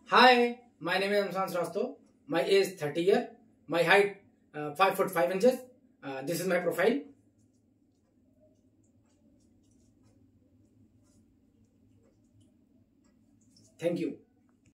Hi, my name is Amsan Srasto. My age 30 years. My height 5 foot 5 inches. This is my profile. Thank you.